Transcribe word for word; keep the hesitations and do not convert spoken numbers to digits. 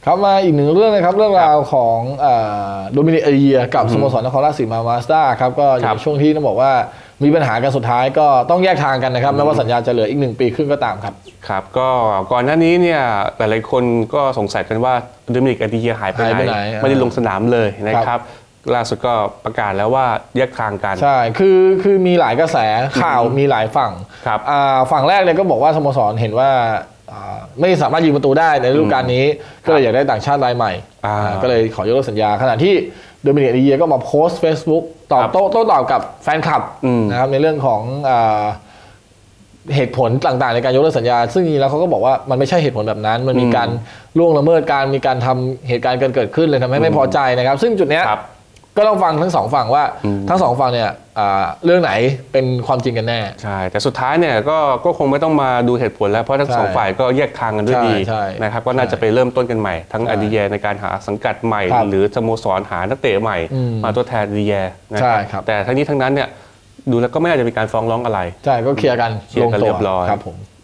ครับมาอีกหนึ่งเรื่องนะครับเรื่องราวของโดมินิก อาริเยียกับสโมสรนครราชสีมามาสด้าครับก็อยู่ในช่วงที่ต้องบอกว่ามีปัญหากันสุดท้ายก็ต้องแยกทางกันนะครับแม้ว่าสัญญาจะเหลืออีกหนึ่งปีครึ่งก็ตามครับครับก็ก่อนหน้านี้เนี่ยหลายๆคนก็สงสัยกันว่าโดมินิก อาริเยียหายไปไหนไม่ได้ลงสนามเลยนะครับล่าสุดก็ประกาศแล้วว่าแยกทางกันใช่คือคือมีหลายกระแสข่าวมีหลายฝั่งฝั่งแรกเนี่ยก็บอกว่าสโมสรเห็นว่าไม่สามารถยิงประตูได้ในฤดูกาลนี้ก็เลยอยากได้ต่างชาติรายใหม่ก็เลยขอยกเลิกสัญญาขณะที่โดมินิก อาริเยียก็มาโพสต์ Facebook ตอบโต้โต้ตอบกับแฟนคลับนะครับในเรื่องของเหตุผลต่างๆในการยกเลิกสัญญาซึ่งจริงๆแล้วเขาก็บอกว่ามันไม่ใช่เหตุผลแบบนั้นมันมีการล่วงละเมิดการมีการทำเหตุการณ์เกิดขึ้นเลยทำให้ไม่พอใจนะครับซึ่งจุดเนี้ยก็ต้องฟังทั้งสองฝั่งว่าทั้งสองฝั่งเนี่ยเรื่องไหนเป็นความจริงกันแน่ใช่แต่สุดท้ายเนี่ยก็ก็คงไม่ต้องมาดูเหตุผลแล้วเพราะทั้งสองฝ่ายก็แยกทางกันด้วยดีนะครับก็น่าจะไปเริ่มต้นกันใหม่ทั้งอาริเยียในการหาสังกัดใหม่หรือสโมสรหานักเตะใหม่มาตัวแทนอาริเยียนะครับแต่ทั้งนี้ทั้งนั้นเนี่ยดูแล้วก็ไม่น่าจะมีการฟ้องร้องอะไรใช่ก็เคลียร์กันเคลียร์กันเรียบร้อยครับผม